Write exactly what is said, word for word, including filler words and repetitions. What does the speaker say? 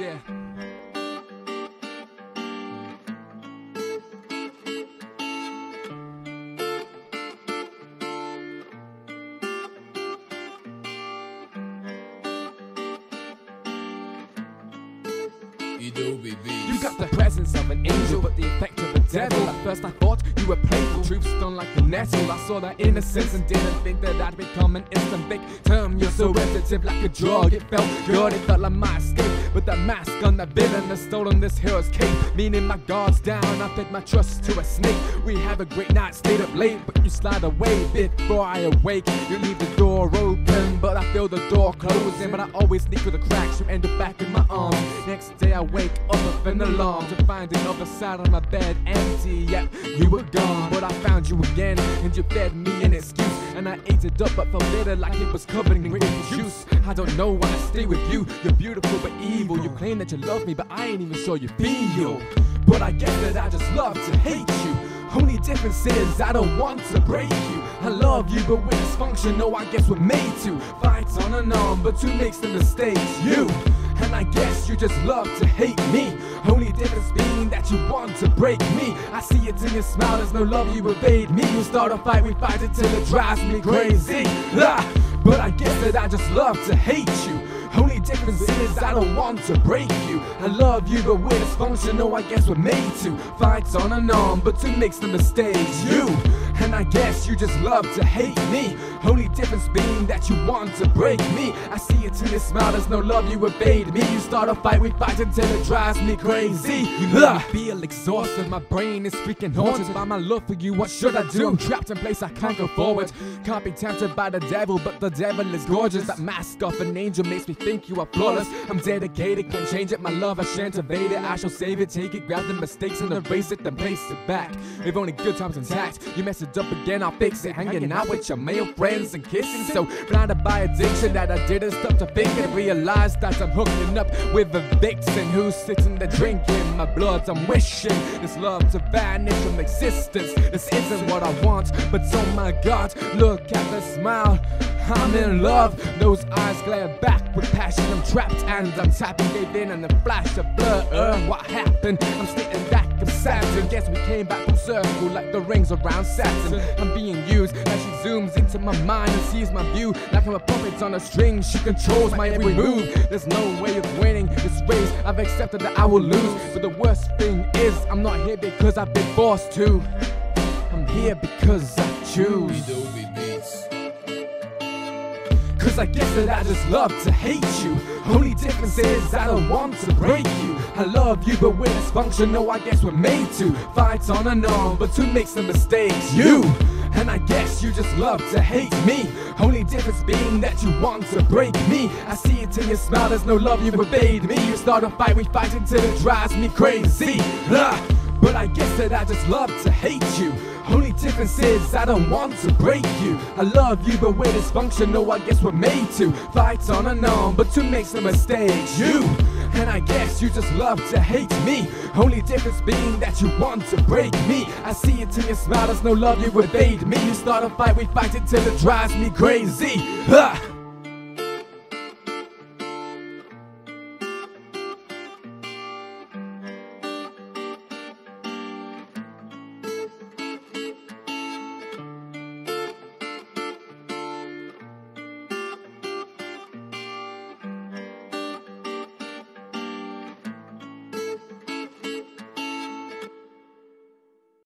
Yeah. EDOBY beats. You got the presence of an angel, but the effect of a devil. At first I thought you were playful, truth stung like a nettle. I saw that innocence and didn't think that I'd become an instant victim. You're so repetitive like a drug, it felt good, it felt like my escape. But that mask on that villain has stolen this hero's cape. Meaning my guard's down, I fed my trust to a snake. We have a great night, stayed up late, but you slide away before I awake. You leave the door open, but I feel the door closing. But I always sneak through the cracks, you end up back in my arms. Next day I wake up with an alarm to find the other side of my bed empty. Yeah, you were gone, but I found you again, and you fed me an excuse. And I ate it up, but felt bitter like it was covered in grapefruit juice. I don't know why I stay with you, you're beautiful but evil. You claim that you love me, but I ain't even sure you feel. But I guess that I just love to hate you. Only difference is I don't want to break you. I love you, but with dysfunction, no, I guess we're made to fight on and on, but who makes the mistakes? You. And I guess you just love to hate me. Only difference being that you want to break me. I see it in your smile, there's no love, you evade me. You start a fight, we fight it till it drives me crazy. Ah, but I guess that I just love to hate you. Only difference is I don't want to break you. I love you, but with dysfunction, no, I guess we're made to fight on and on, but who makes the mistakes? You. And I guess you just love to hate me. Only difference being that you want to break me. I see it in your smile, there's no love, you evade me. You start a fight, we fight until it drives me crazy. You make me feel exhausted, my brain is freaking haunted by my love for you. What should I do? I'm trapped in place, I can't go forward. Can't be tempted by the devil, but the devil is gorgeous. That mask of an angel makes me think you are flawless. I'm dedicated, can't change it, my love I shan't evade it. I shall save it, take it, grab the mistakes and erase it, then place it back. If only good times intact, you mess it up again, I'll fix it. Hanging out with your male friends and kissing, so blinded by addiction that I didn't stop to think and realize that I'm hooking up with a vixen who's sitting there drinking my blood. I'm wishing this love to vanish from existence. This isn't what I want, but oh my God, look at the smile. I'm in love, those eyes glare back with passion. I'm trapped and I'm tapping, gave in and a flash of blur. Uh, what happened? I'm stating back, I'm Saturn. Guess we came back from circle like the rings around Saturn. I'm being used as she zooms into my mind and sees my view like I'm a puppet on a string. She controls my every move. There's no way of winning this race. I've accepted that I will lose, but the worst thing is I'm not here because I've been forced to. I'm here because I choose. EDOBY beats. Cause I guess that I just love to hate you. Only difference is I don't want to break you. I love you, but with dysfunction, no, I guess we're made to fight on and on, but who makes the mistakes? You. And I guess you just love to hate me. Only difference being that you want to break me. I see it in your smile, there's no love, you evade me. You start a fight, we fight until it drives me crazy. Ah, but I guess that I just love to hate you. Only difference is I don't want to break you. I love you, but with dysfunction, no, I guess we're made to fight on and on, but who makes the mistakes? You. And I guess you just love to hate me. Only difference being that you want to break me. I see it in your smile, there's no love, you evade me. You start a fight, we fight until it drives me crazy. Ah.